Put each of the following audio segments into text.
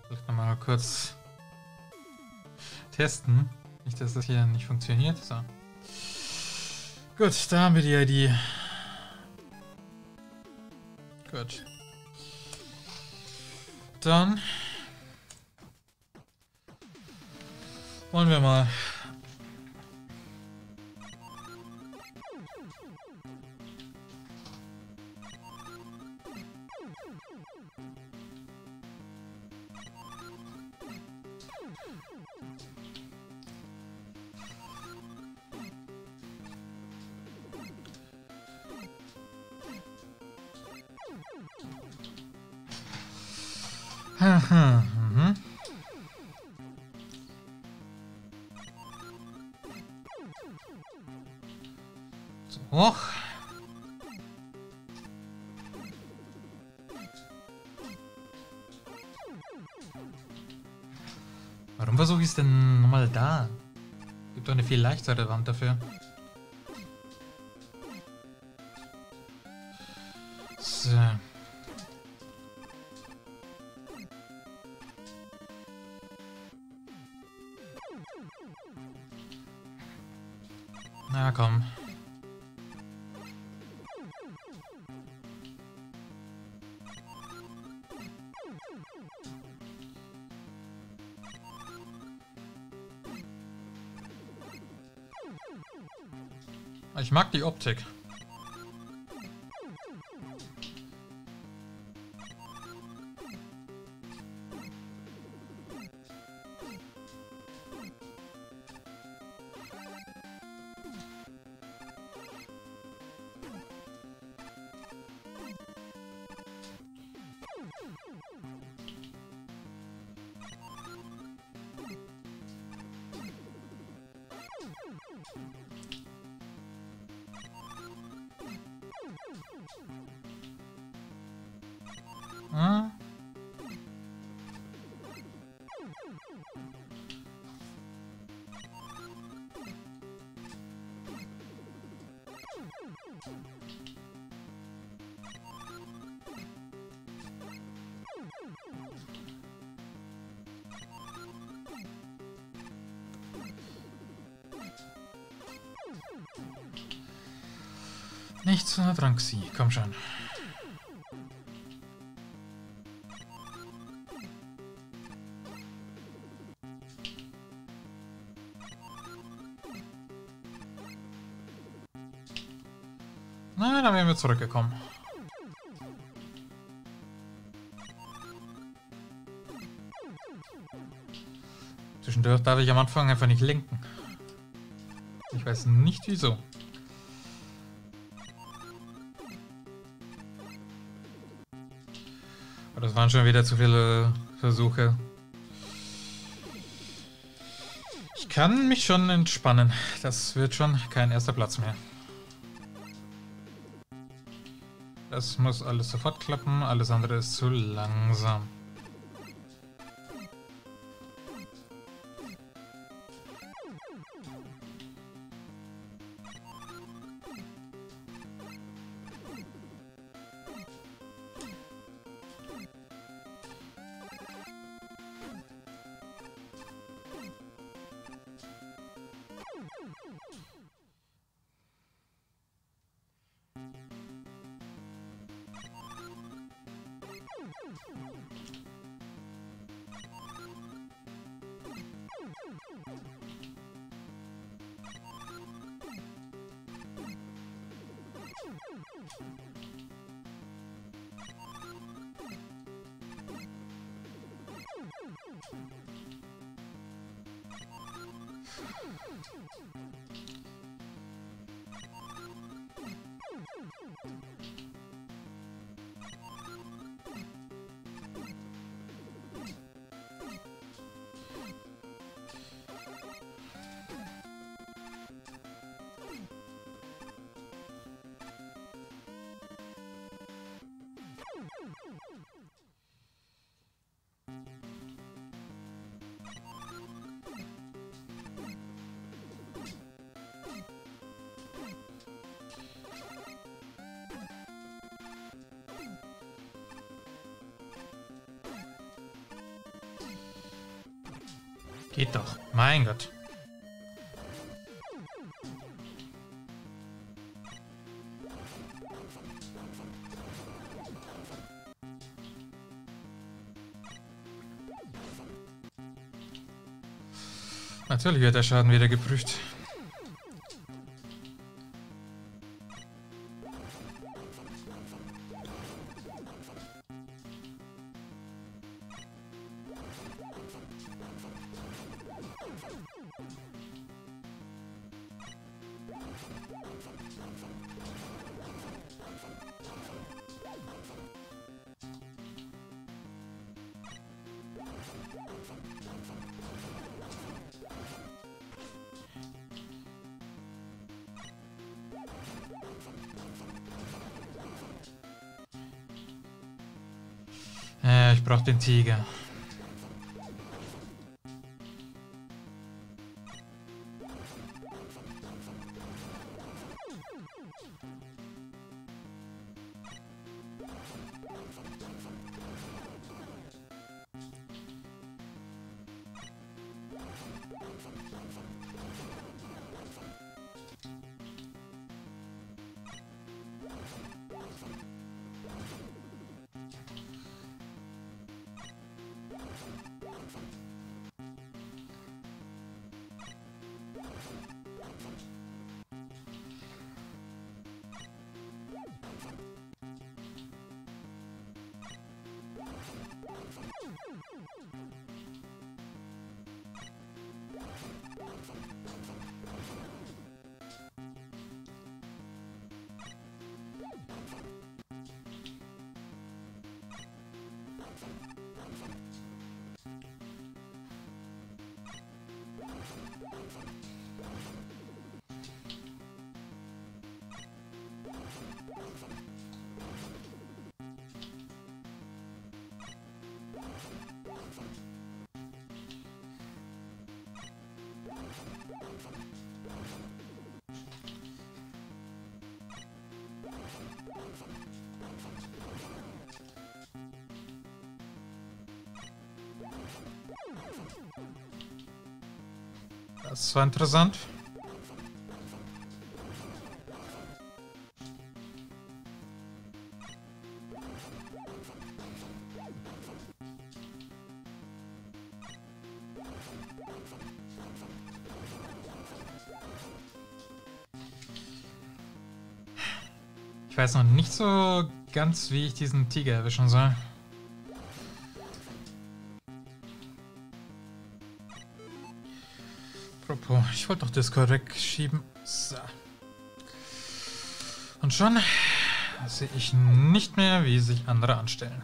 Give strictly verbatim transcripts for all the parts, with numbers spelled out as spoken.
Vielleicht nochmal kurz testen. Nicht, dass das hier nicht funktioniert. So. Gut, da haben wir die I D. Gut. Dann wollen wir mal. mhm. So hoch. Warum versuche ich es denn nochmal da? Gibt doch eine viel leichtere Wand dafür. So. Na komm. Ich mag die Optik. Hm? Nichts von der Tranxi, komm schon. Na, dann wären wir zurückgekommen. Zwischendurch darf ich am Anfang einfach nicht lenken. Ich weiß nicht wieso. Aber das waren schon wieder zu viele Versuche. Ich kann mich schon entspannen. Das wird schon kein erster Platz mehr. Das muss alles sofort klappen, alles andere ist zu langsam. Geht doch. Mein Gott. Natürlich wird der Schaden wieder geprüft. Äh, ich brauche den Tiger. Das war interessant. Ich weiß noch nicht so ganz, wie ich diesen Tiger erwischen soll. Apropos, ich wollte doch Discord wegschieben. So. Und schon sehe ich nicht mehr, wie sich andere anstellen.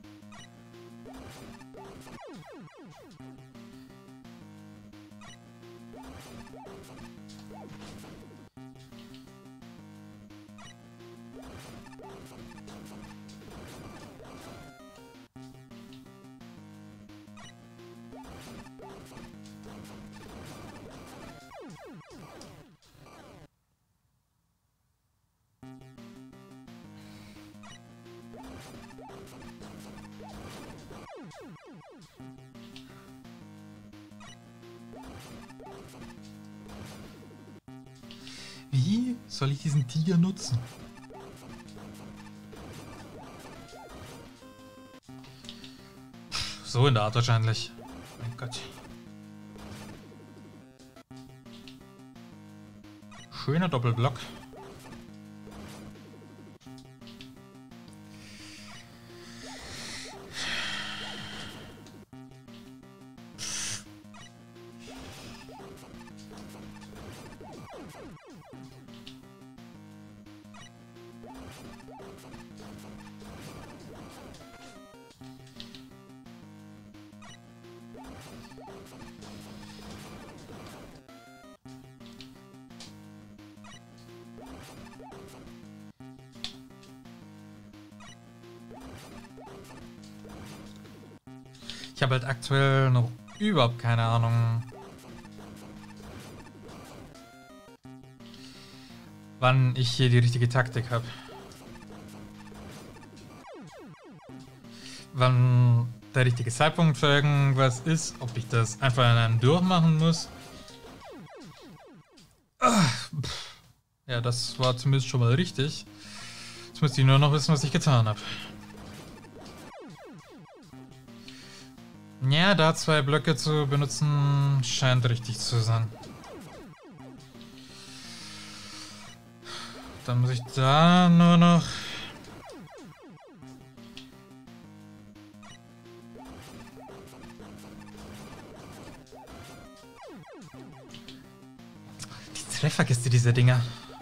Wie soll ich diesen Tiger nutzen? So in der Art wahrscheinlich. Mein Gott. Schöner Doppelblock. Ich habe halt aktuell noch überhaupt keine Ahnung, wann ich hier die richtige Taktik habe. Wann der richtige Zeitpunkt für irgendwas ist, ob ich das einfach in einem durchmachen muss. Ja, das war zumindest schon mal richtig. Jetzt müsste ich nur noch wissen, was ich getan habe. Ja, da zwei Blöcke zu benutzen, scheint richtig zu sein. Dann muss ich da nur noch... Die Trefferkiste dieser Dinger.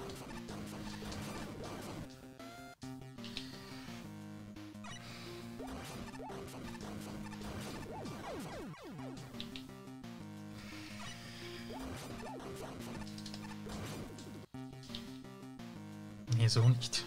Nee, so nicht.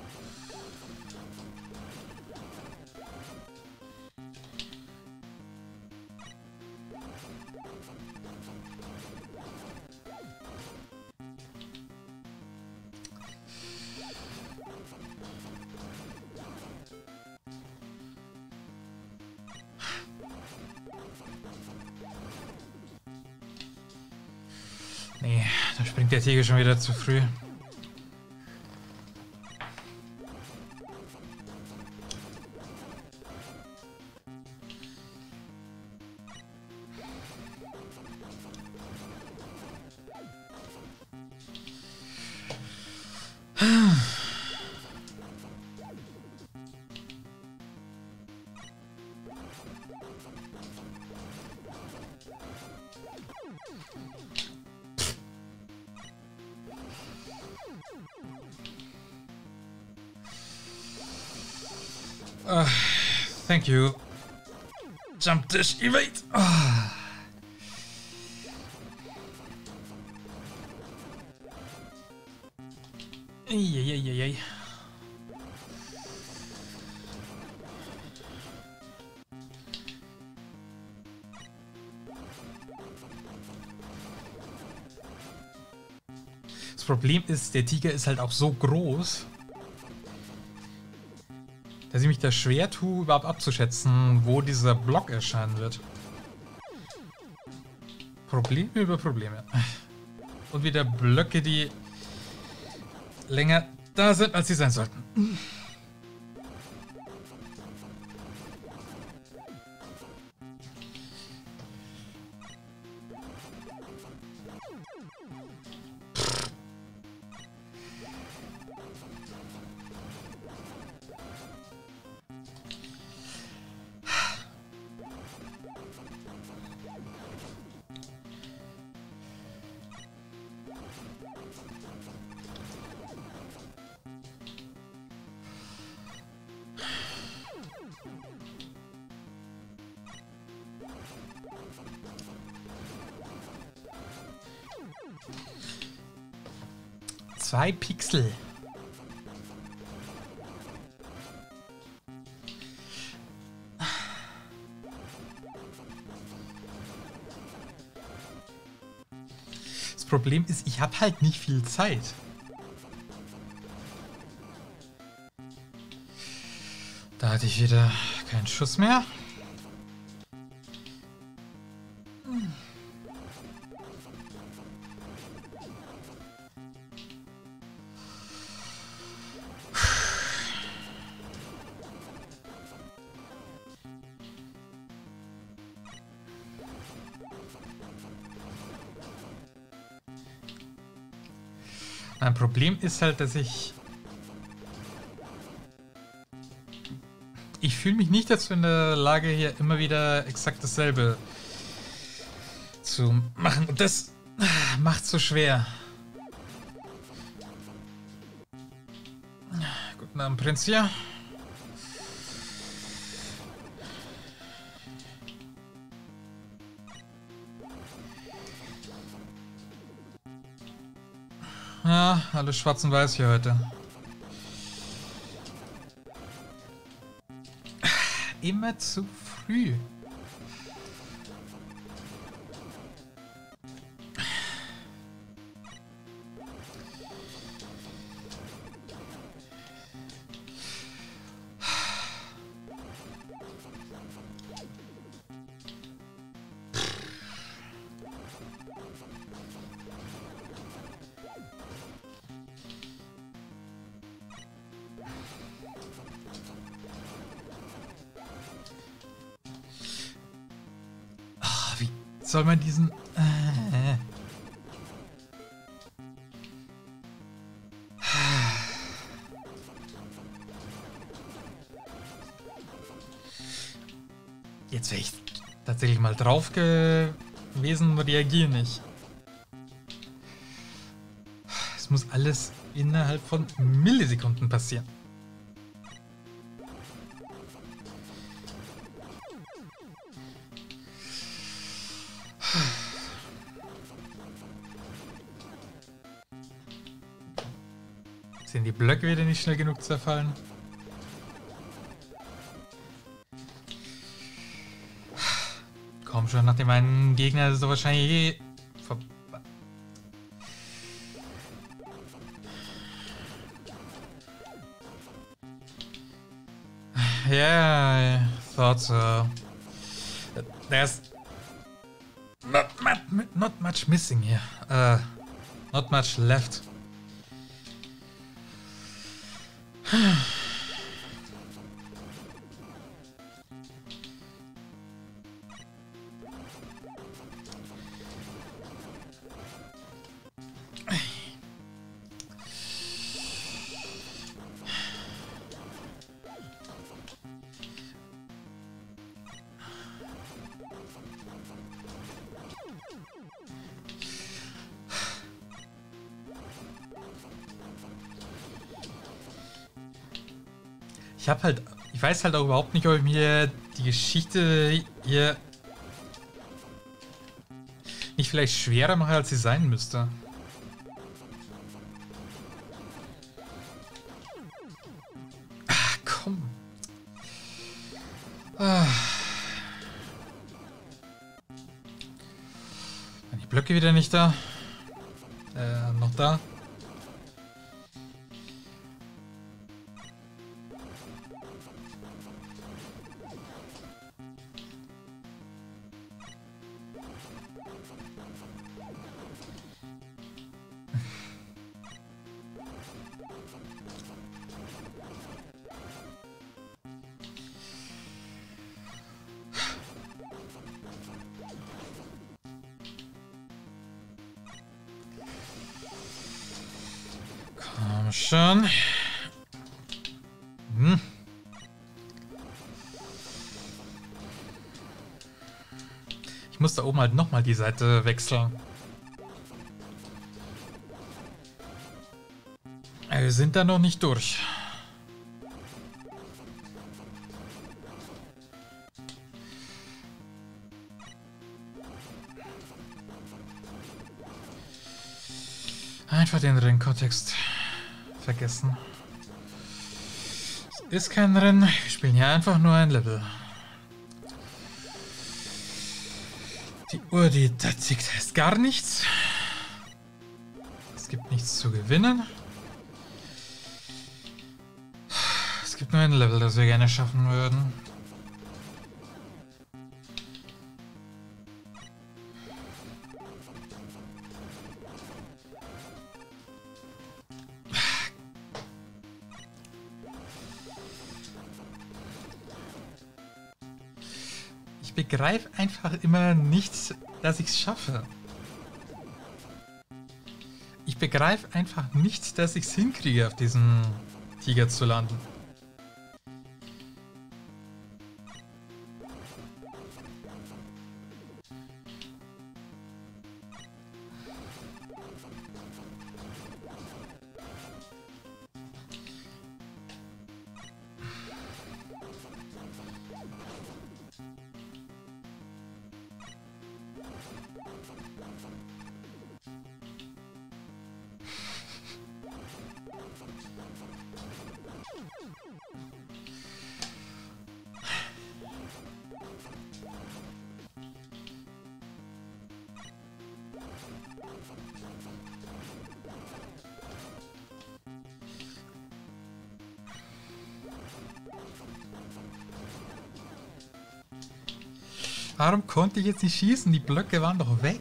Nee, da springt der Tiger schon wieder zu früh. Uh, thank you. Jump dash evade. Oh. Eieieiei. Das Problem ist, der Tiger ist halt auch so groß, dass ich mich da schwer tue, überhaupt abzuschätzen, wo dieser Block erscheinen wird. Probleme über Probleme. Und wieder Blöcke, die länger da sind, als sie sein sollten. Zwei Pixel. Das Problem ist, ich habe halt nicht viel Zeit. Da hatte ich wieder keinen Schuss mehr. Mein Problem ist halt, dass ich... Ich fühle mich nicht dazu in der Lage, hier immer wieder exakt dasselbe zu machen. Und das macht so schwer. Guten Abend, Prinz hier. Ja, alles schwarz und weiß hier heute. Immer zu früh. soll man diesen... Äh, jetzt wäre ich tatsächlich mal drauf gewesen und reagiere nicht. Es muss alles innerhalb von Millisekunden passieren. Sind die Blöcke wieder nicht schnell genug zerfallen? Komm schon, nachdem mein Gegner ist doch wahrscheinlich eh vorbei. Yeah, I thought so. There's not, not much missing here. Uh, not much left. Ich habe halt, ich weiß halt auch überhaupt nicht, ob ich mir die Geschichte hier nicht vielleicht schwerer mache, als sie sein müsste. Ach, komm. Ah. Die Blöcke wieder nicht da. Äh, noch da. Schon. Hm. Ich muss da oben halt nochmal die Seite wechseln. Wir sind da noch nicht durch. Einfach den Ringkontext vergessen. Es ist kein Rennen, wir spielen hier einfach nur ein Level. Die Uhr, die da tickt, heißt gar nichts. Es gibt nichts zu gewinnen. Es gibt nur ein Level, das wir gerne schaffen würden. Ich begreife einfach immer nicht, dass ich es schaffe. Ich begreife einfach nicht, dass ich es hinkriege, auf diesen Tiger zu landen. Warum konnte ich jetzt nicht schießen? Die Blöcke waren doch weg.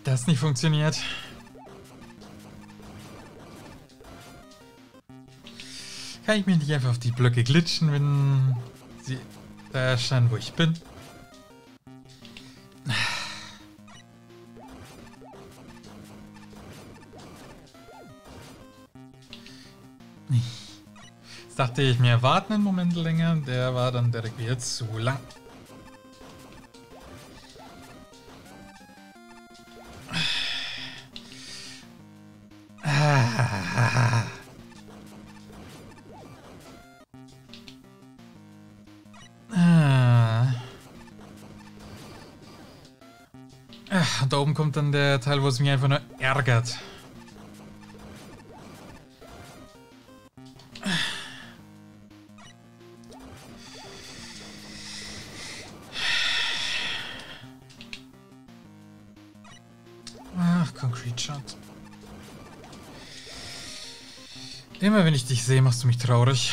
das nicht funktioniert. Kann ich mir nicht einfach auf die Blöcke glitschen, wenn sie da erscheinen, wo ich bin? Jetzt dachte ich mir, warten einen Moment länger, der war dann direkt wieder zu lang. Ah. Ah. Ach, und da oben kommt dann der Teil, wo es mich einfach nur ärgert. Ach, Concrete Shot. Immer wenn ich dich sehe, machst du mich traurig.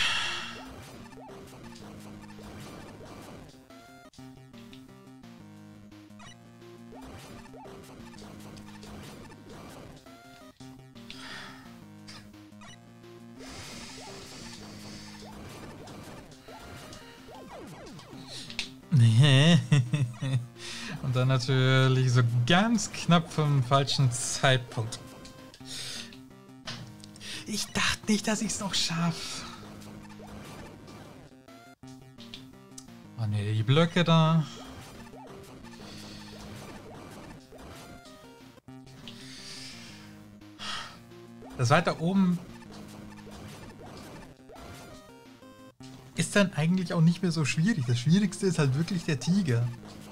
Und dann natürlich so ganz knapp vom falschen Zeitpunkt. Ich dachte nicht, dass ich es noch schaffe. Oh ne, die Blöcke da. Das weiter oben ist dann eigentlich auch nicht mehr so schwierig. Das Schwierigste ist halt wirklich der Tiger.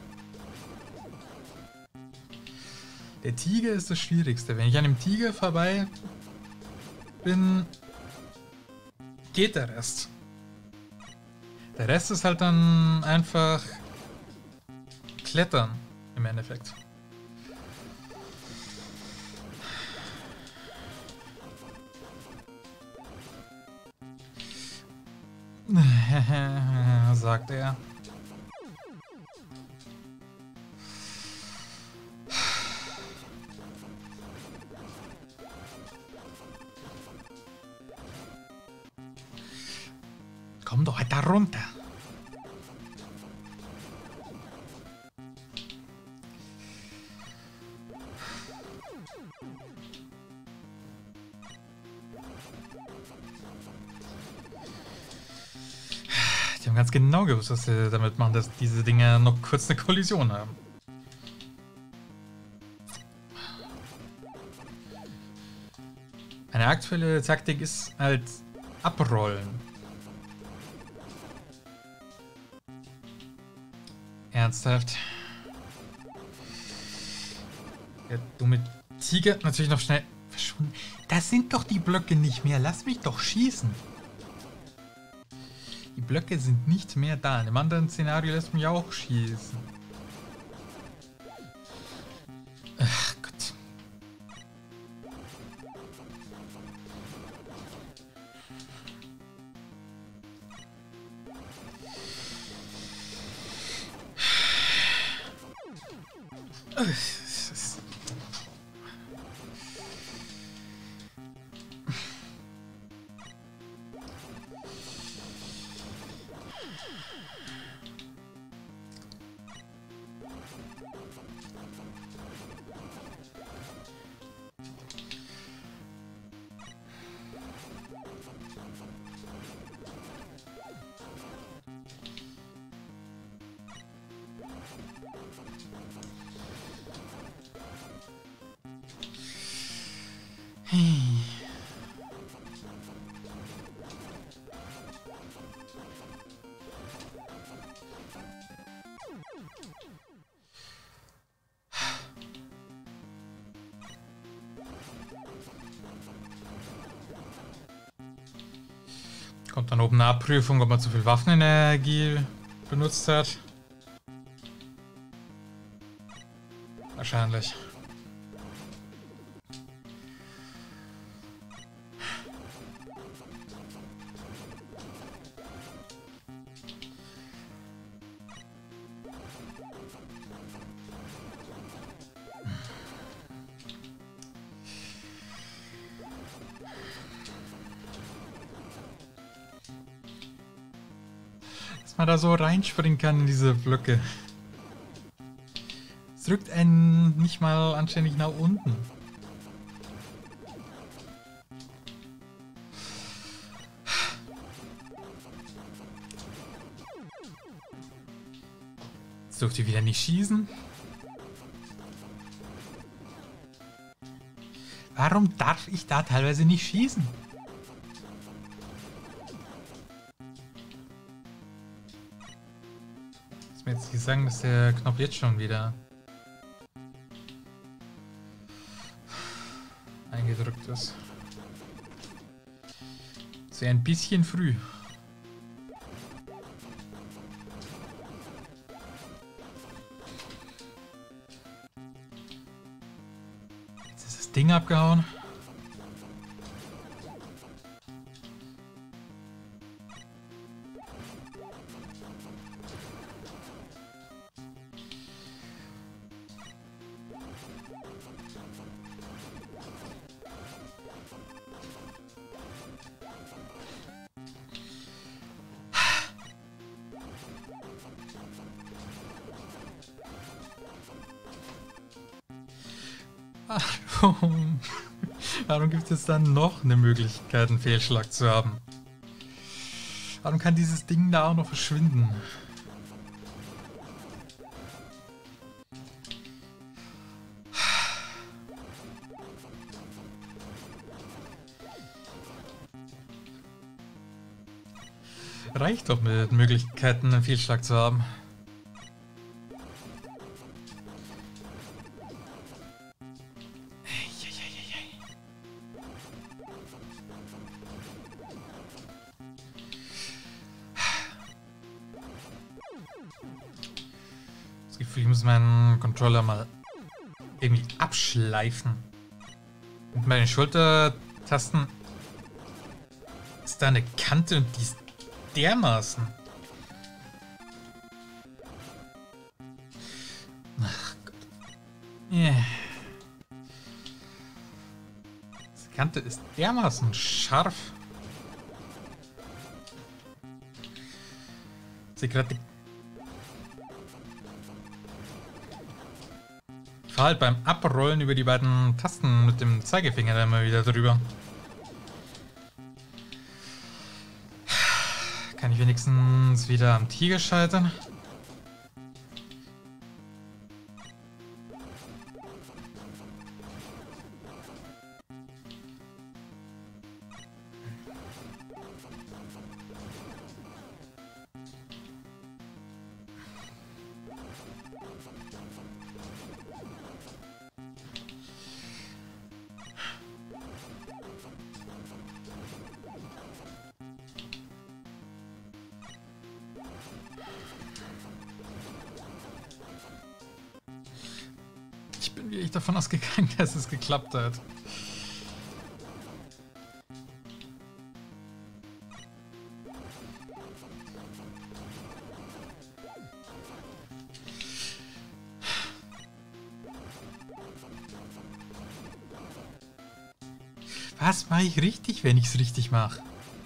Der Tiger ist das Schwierigste. Wenn ich an dem Tiger vorbei bin, geht der Rest. Der Rest ist halt dann einfach Klettern im Endeffekt. Sagt er. Komm doch da runter. Die haben ganz genau gewusst, was sie damit machen, dass diese Dinger noch kurz eine Kollision haben. Eine aktuelle Taktik ist halt abrollen. Ernsthaft. Der dumme Tiger natürlich noch schnell verschwunden. Das sind doch die Blöcke nicht mehr. Lass mich doch schießen. Die Blöcke sind nicht mehr da. In einem anderen Szenario lässt mich auch schießen. Ach Gott. Kommt dann oben eine Abprüfung, ob man zu viel Waffenenergie benutzt hat. Wahrscheinlich. man da so reinspringen kann in diese Blöcke. Es drückt einen nicht mal anständig nach unten. Jetzt dürft ihr wieder nicht schießen. Warum darf ich da teilweise nicht schießen? Muss mir jetzt nicht sagen, dass der Knopf jetzt schon wieder eingedrückt ist. Das wäre ein bisschen früh. Jetzt ist das Ding abgehauen. Warum? Warum gibt es dann noch eine Möglichkeit, einen Fehlschlag zu haben? Warum kann dieses Ding da auch noch verschwinden? Reicht doch mit Möglichkeiten, einen Fehlschlag zu haben. Ich muss meinen Controller mal irgendwie abschleifen. Mit meinen Schultertasten ist da eine Kante und die ist dermaßen. Ach Gott. Yeah. Die Kante ist dermaßen scharf. Ich sehe gerade die halt beim Abrollen über die beiden Tasten mit dem Zeigefinger dann mal wieder drüber. Kann ich wenigstens wieder am Tiger scheitern? Ich bin wirklich davon ausgegangen, dass es geklappt hat. Was mache ich richtig, wenn ich es richtig mache?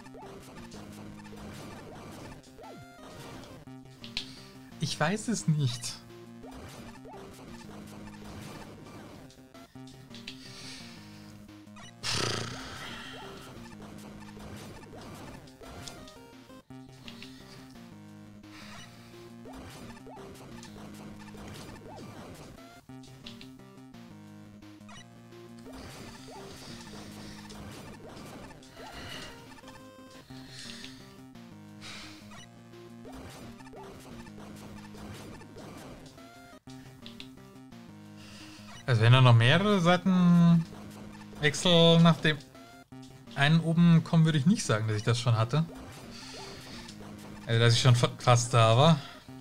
Ich weiß es nicht. Also wenn da noch mehrere Seitenwechsel nach dem einen oben kommen, würde ich nicht sagen, dass ich das schon hatte. Also dass ich schon fast da war.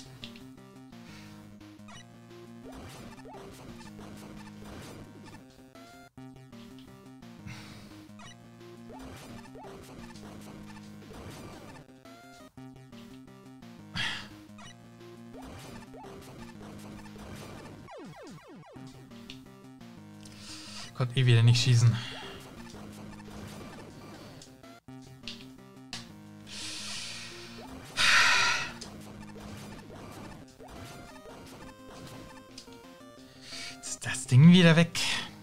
Konnte eh wieder nicht schießen. Ding wieder weg.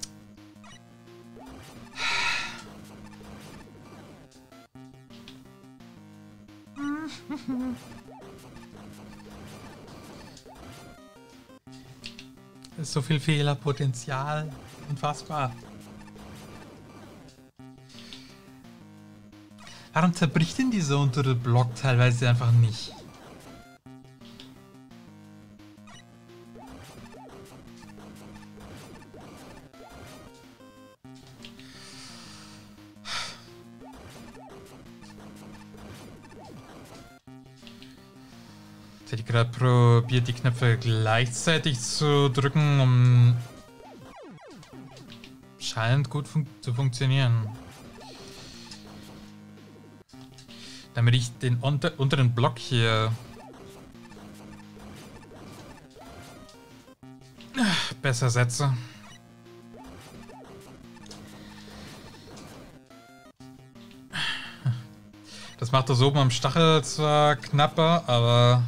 Es ist so viel Fehlerpotenzial. Unfassbar. Warum zerbricht denn dieser untere Block teilweise einfach nicht? Ich hätte gerade probiert, die Knöpfe gleichzeitig zu drücken, um schallend gut fun zu funktionieren. Damit ich den unter unteren Block hier besser setze. Das macht das oben am Stachel zwar knapper, aber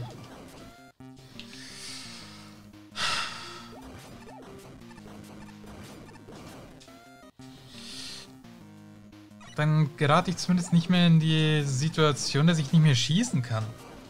dann gerate ich zumindest nicht mehr in die Situation, dass ich nicht mehr schießen kann.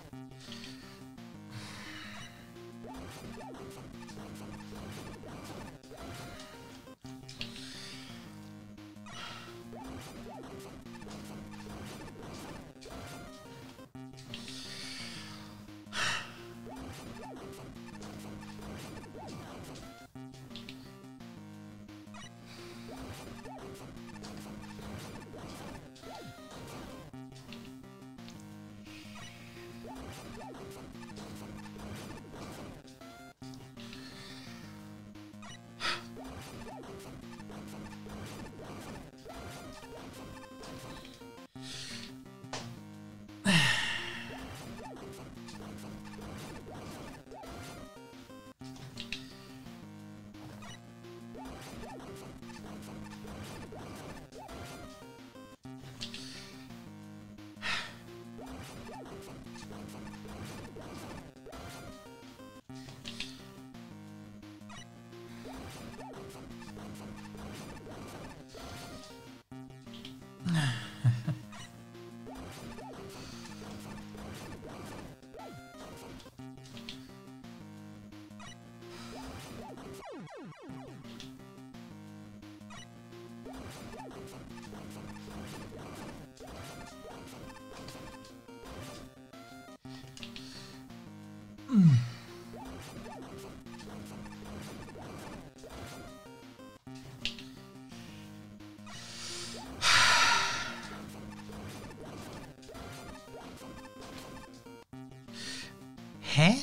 Hä?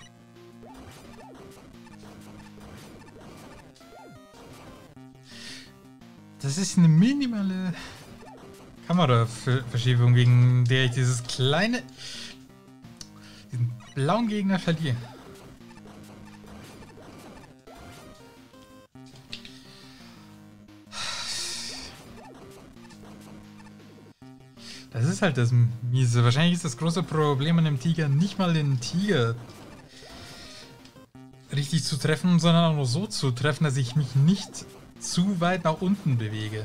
Das ist eine minimale Kameraverschiebung, wegen der ich dieses kleine, diesen blauen Gegner verliere. Das ist halt das Miese. Wahrscheinlich ist das große Problem an dem Tiger nicht mal den Tiger richtig zu treffen, sondern auch nur so zu treffen, dass ich mich nicht zu weit nach unten bewege.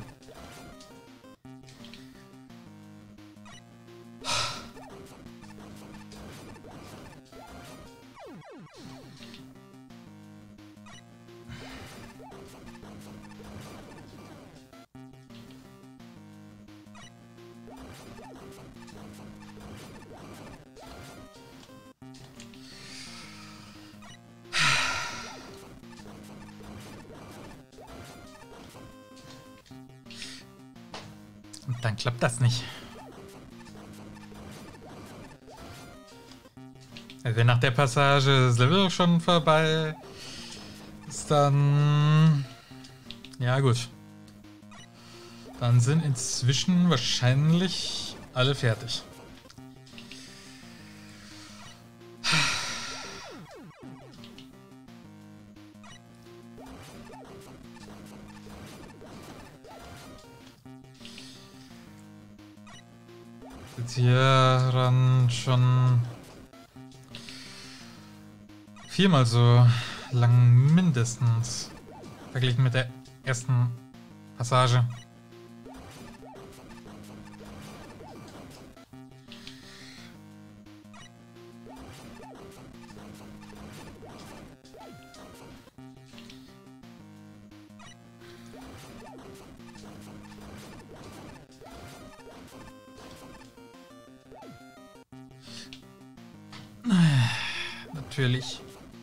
Und dann klappt das nicht. Also wenn nach der Passage das Level schon vorbei ist, dann... Ja gut. Dann sind inzwischen wahrscheinlich alle fertig. Hier dann schon viermal so lang mindestens Verglichen mit der ersten Passage. Natürlich.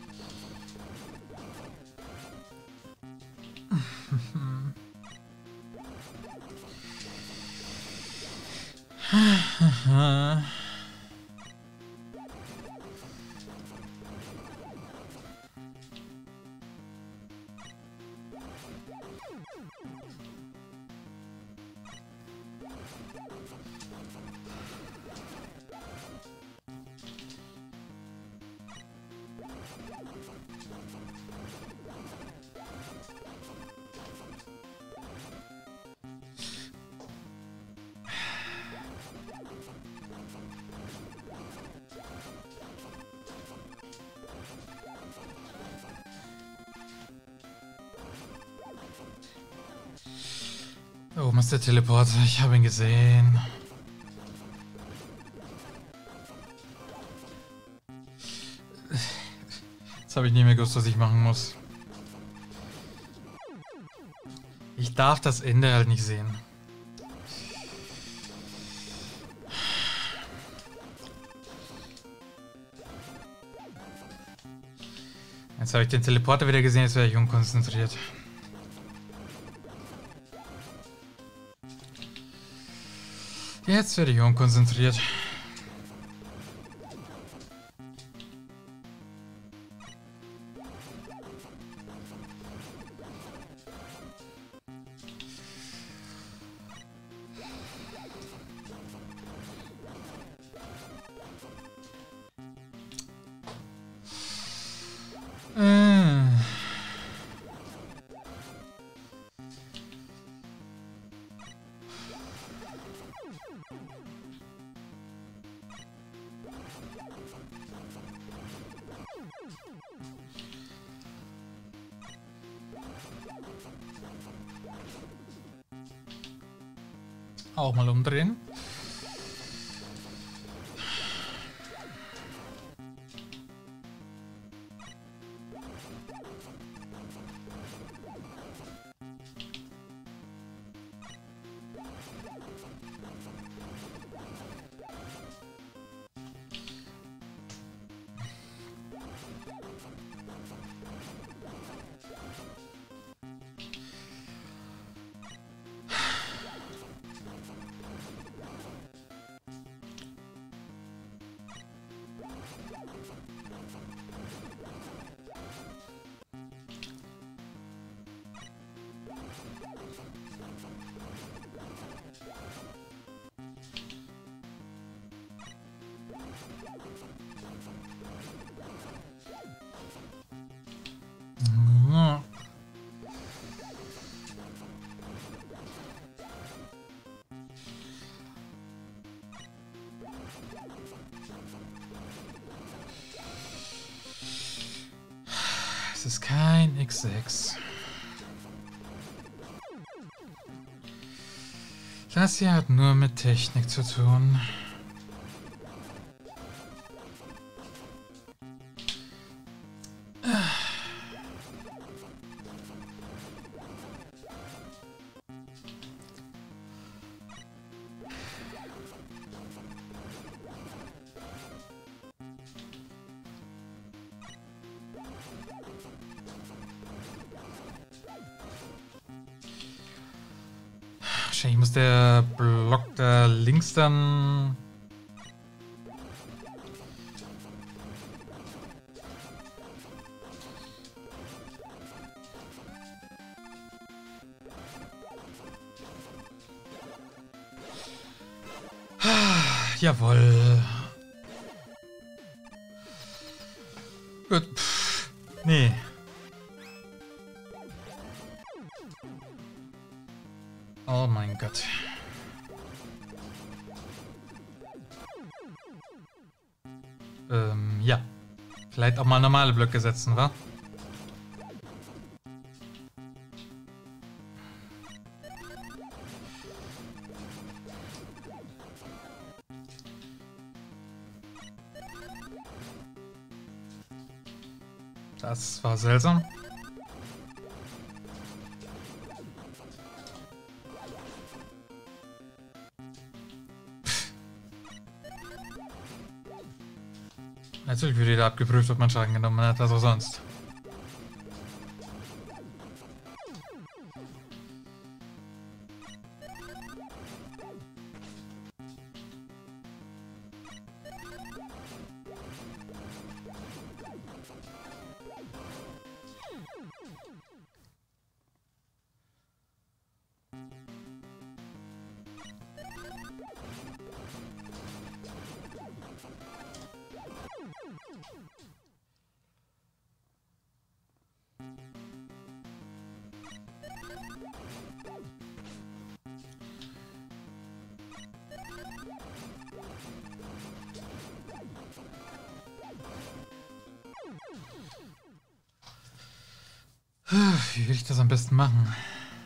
Da oben ist der Teleporter. Ich habe ihn gesehen. Jetzt habe ich nicht mehr gewusst, was ich machen muss. Ich darf das Ende halt nicht sehen. Jetzt habe ich den Teleporter wieder gesehen, jetzt werde ich unkonzentriert. Jetzt werde ich unkonzentriert. Äh. Auch mal umdrehen. Es ist kein X sechs. Das hier hat nur mit Technik zu tun. Wahrscheinlich muss der Block da links dann... Jawohl. Gut. Pff, nee. Oh mein Gott. Ähm, ja. Vielleicht auch mal normale Blöcke setzen, wa? Das war seltsam. Natürlich wird jeder abgeprüft, ob man Schaden genommen hat, was auch sonst. Wie will ich das am besten machen?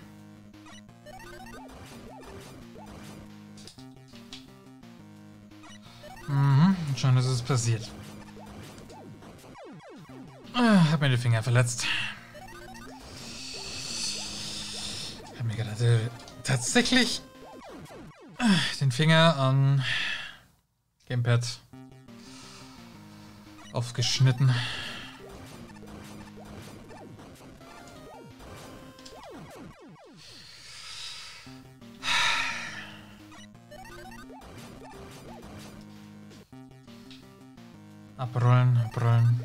Mhm, schon ist es passiert. Ah, hab mir die Finger verletzt. Hab mir gerade tatsächlich den Finger am Gamepad aufgeschnitten. Abrollen, abrollen.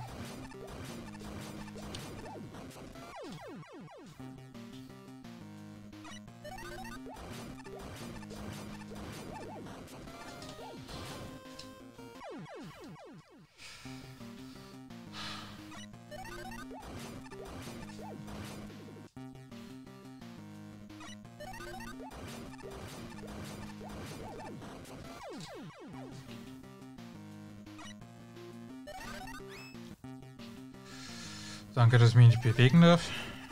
Danke, dass ich mich nicht bewegen darf.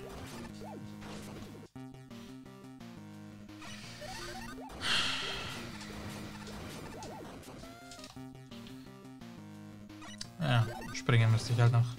Ja, springen müsste ich halt noch.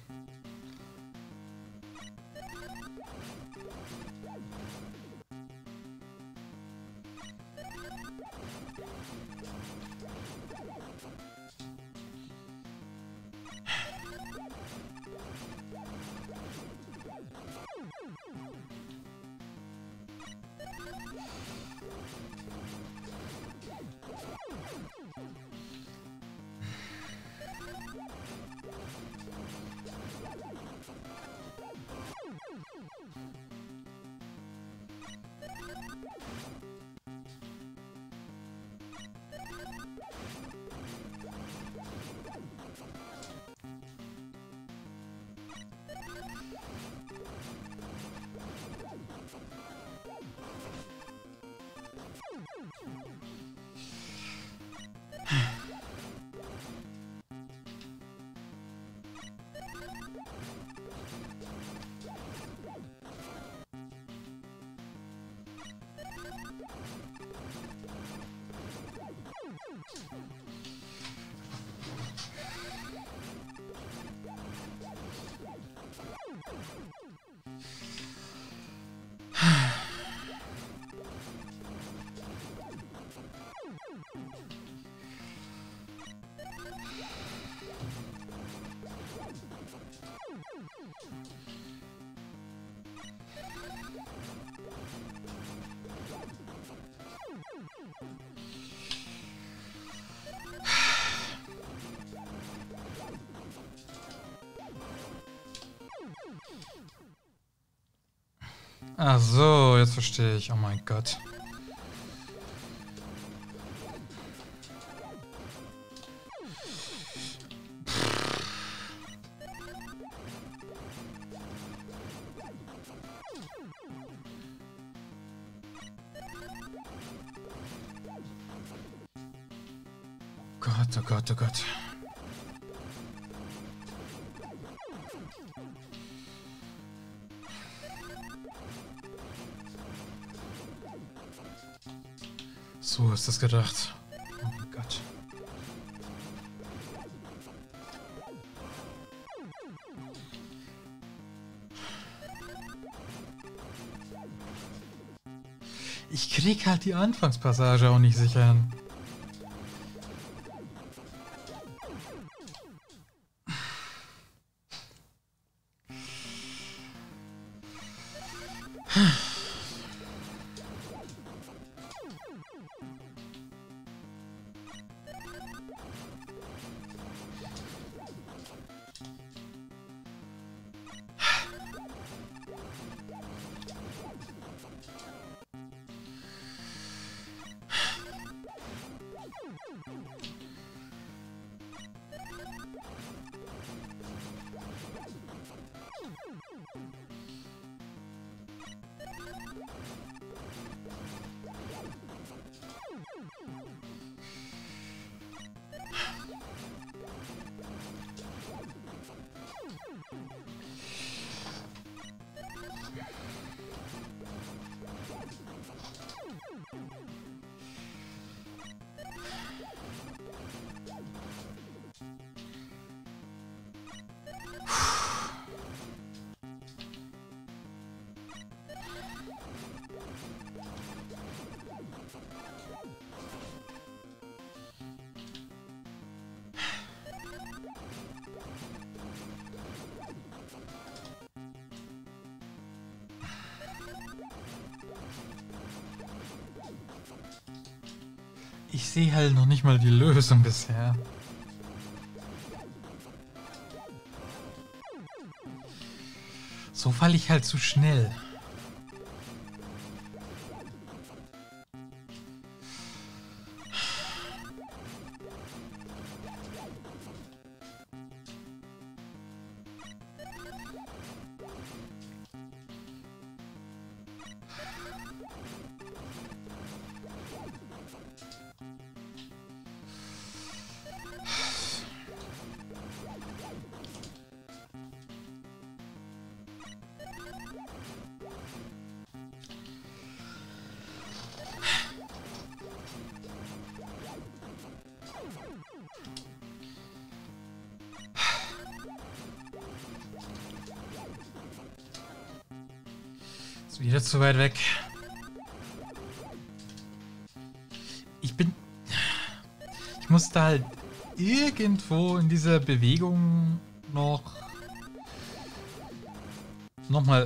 Ach so, jetzt verstehe ich. Oh mein Gott. Gott, oh Gott, oh Gott. So ist das gedacht. Oh mein Gott. Ich krieg halt die Anfangspassage auch nicht sicher hin. Ich sehe halt noch nicht mal die Lösung bisher. So falle ich halt zu schnell. Ist wieder zu weit weg. Ich bin... Ich musste halt irgendwo in dieser Bewegung noch... Nochmal...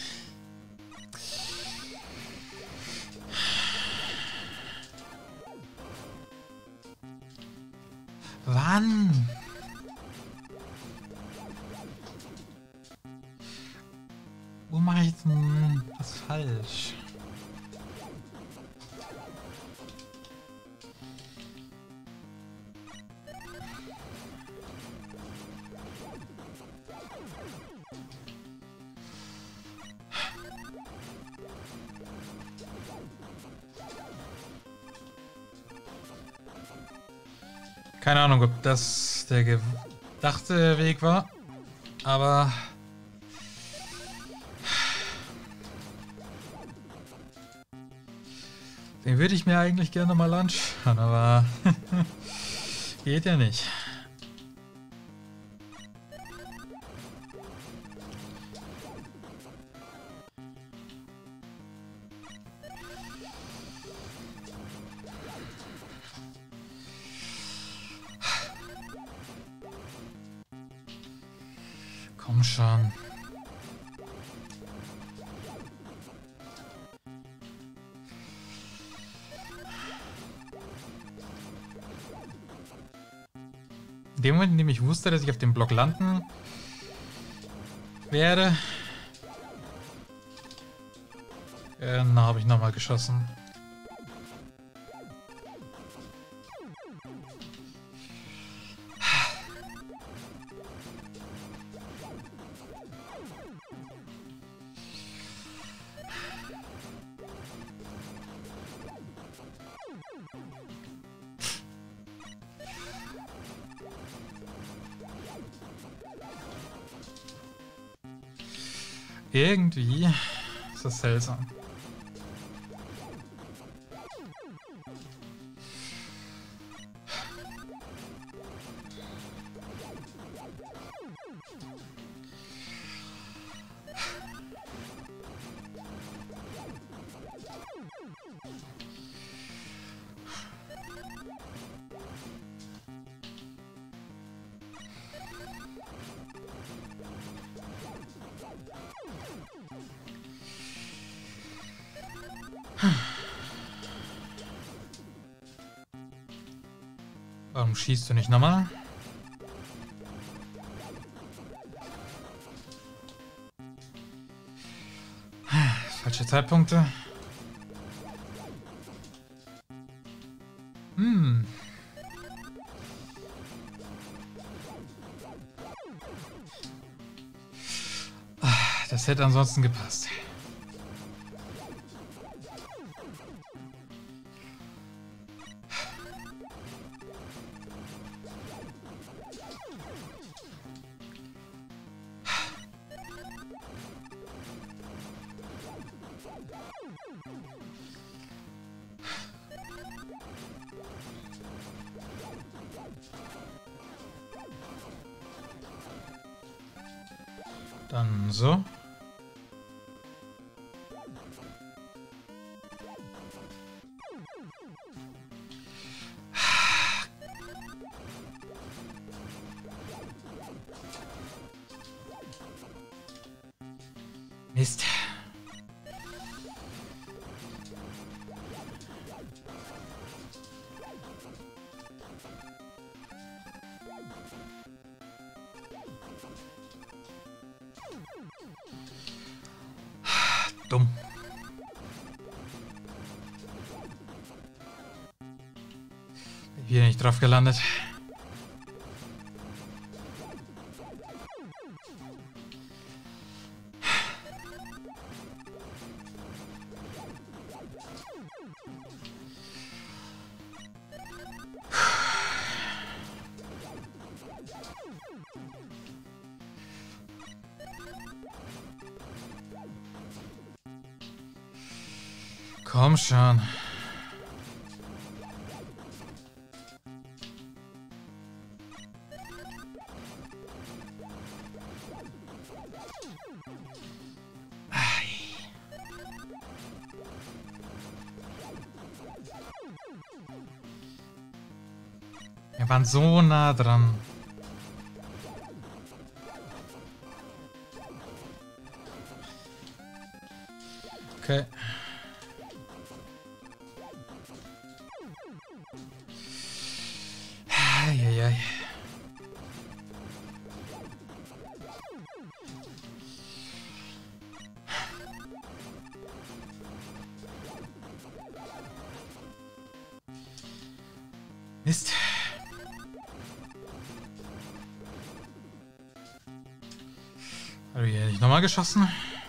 Wann? Wo mache ich denn was falsch? Keine Ahnung, ob das der gedachte Weg war, aber... Den würde ich mir eigentlich gerne mal anschauen, aber geht ja nicht. Komm schon. In dem Moment, in dem ich wusste, dass ich auf dem Block landen werde, äh, na, habe ich nochmal geschossen. Irgendwie ist das seltsam. Warum schießt du nicht nochmal? Falsche Zeitpunkte. Hm. Das hätte ansonsten gepasst. Dann so. Mist. Dumm. Bin hier nicht drauf gelandet. Komm schon. Wir waren so nah dran. Okay. Eieiei. Mist. Habe ich hier nicht nochmal geschossen?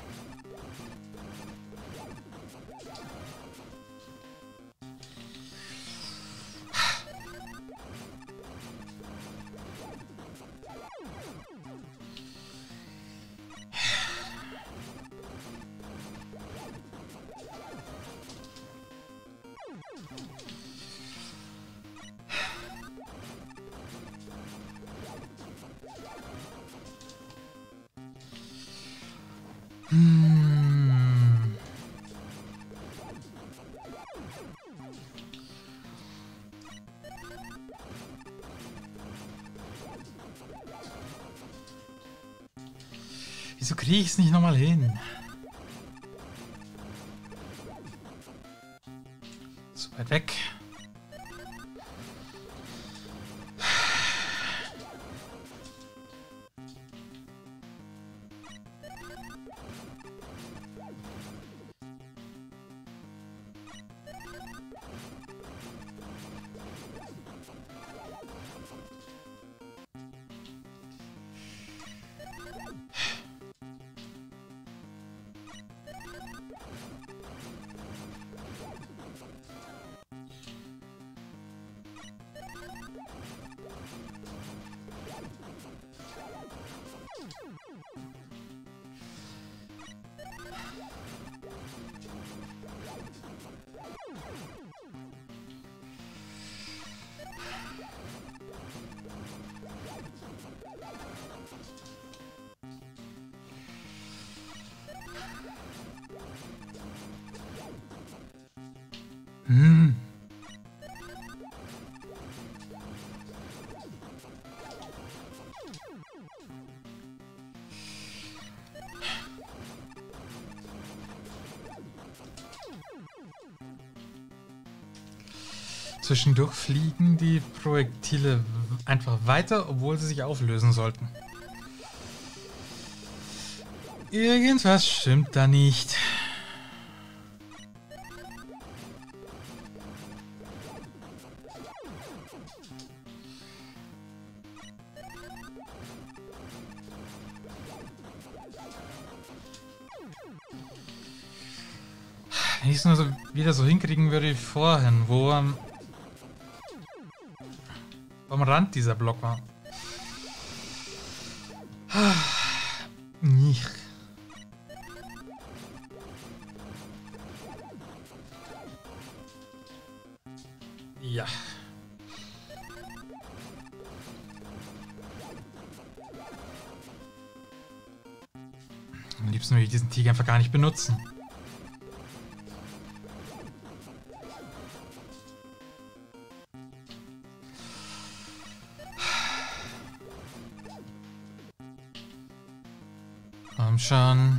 Hm. Wieso kriege ich es nicht nochmal hin? So weit weg. Hm. Zwischendurch fliegen die Projektile einfach weiter, obwohl sie sich auflösen sollten. Irgendwas stimmt da nicht. Wenn ich es nur so wieder so hinkriegen würde wie vorhin, wo am, wo am Rand dieser Block war. Nicht. Ja. Am liebsten würde ich diesen Tiger einfach gar nicht benutzen. Komm schon.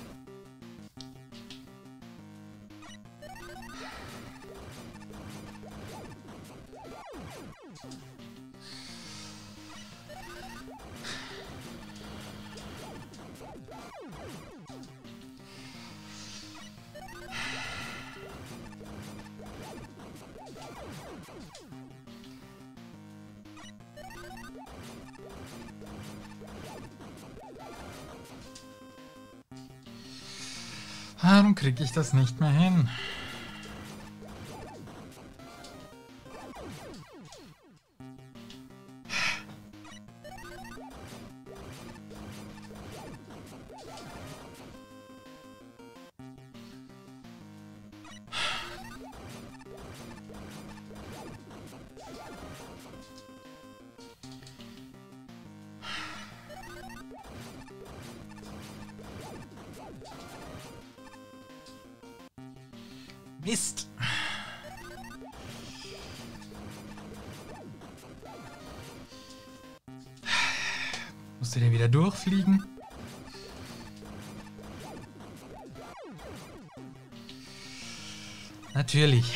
Warum kriege ich das nicht mehr hin? Mist! Musst du den wieder durchfliegen? Natürlich.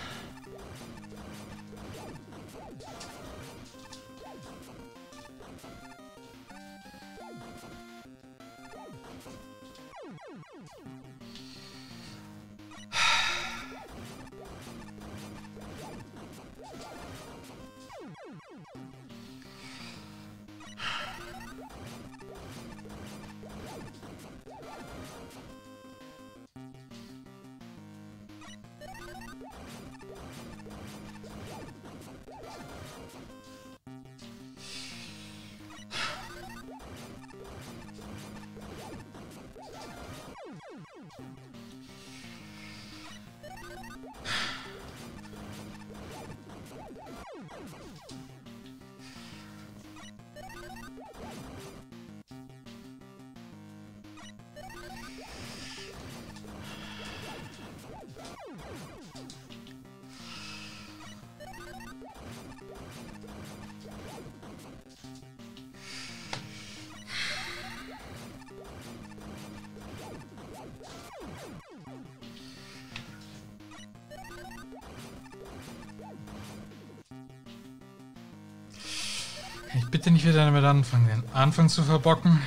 Kann ich bitte nicht wieder damit anfangen, den Anfang zu verbocken?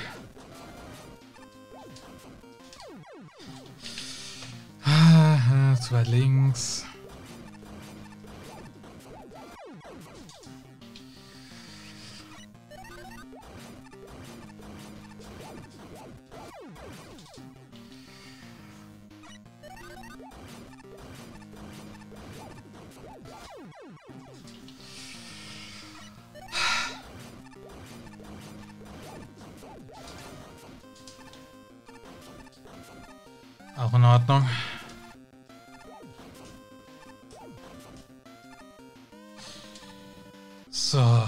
Ah, zu weit links. Auch in Ordnung. So.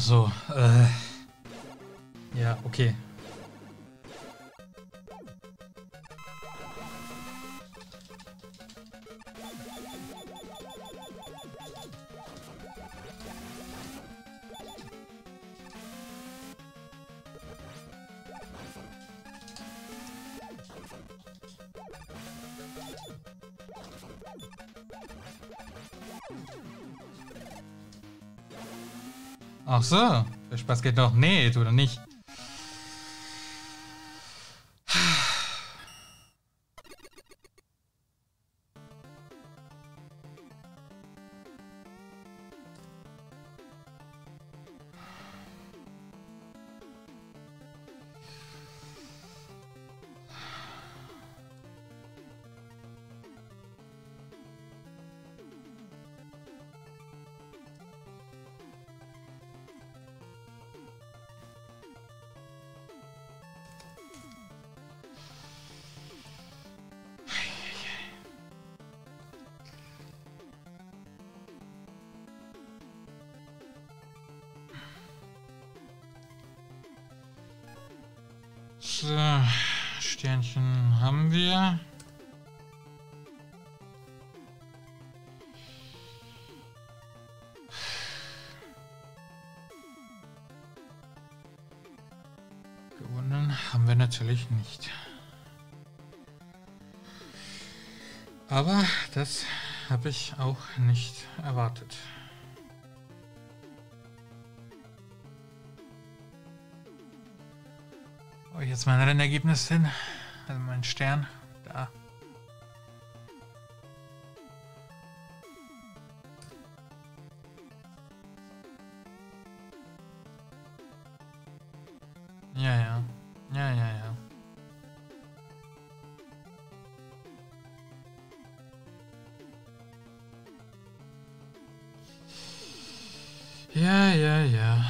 so, äh. Ja, okay. Ach so, der Spaß geht noch. Nee, tut er nicht. So, Sternchen haben wir. Gewonnen haben wir natürlich nicht. Aber das habe ich auch nicht erwartet. Oh, jetzt mein Rennergebnis hin. Also mein Stern. Da. Ja, ja. Ja, ja, ja. Ja, ja, ja.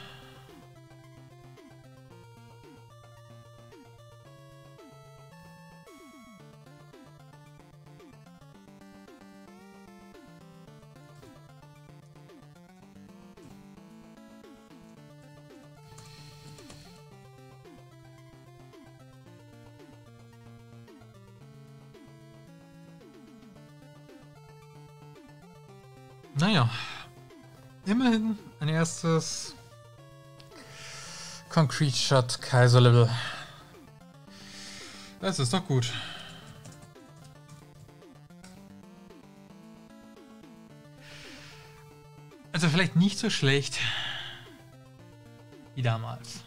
Naja, immerhin ein erstes Concrete Shot Kaiser Level. Das ist doch gut. Also vielleicht nicht so schlecht wie damals.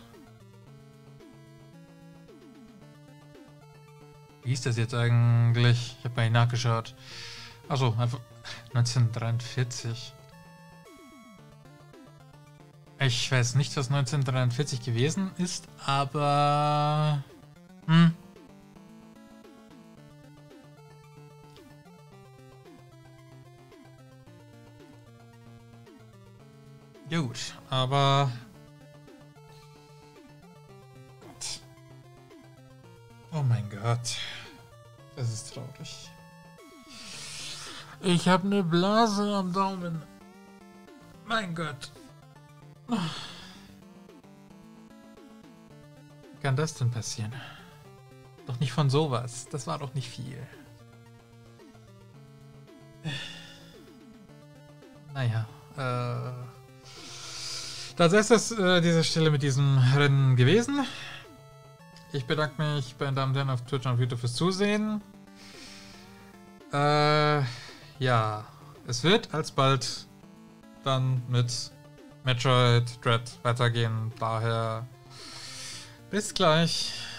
Wie ist das jetzt eigentlich? Ich habe mal nachgeschaut. Achso, einfach neunzehnhundertdreiundvierzig. Ich weiß nicht, was neunzehnhundertdreiundvierzig gewesen ist, aber... Hm. Ja gut, aber... Gott. Oh mein Gott. Das ist traurig. Ich habe eine Blase am Daumen. Mein Gott. Wie kann das denn passieren? Doch nicht von sowas. Das war doch nicht viel. Naja. Äh, das ist es äh, dieser Stelle mit diesem Rennen gewesen. Ich bedanke mich bei den Damen und Herren auf Twitch und auf YouTube fürs Zusehen. Äh... Ja, es wird alsbald dann mit Metroid Dread weitergehen. Daher bis gleich.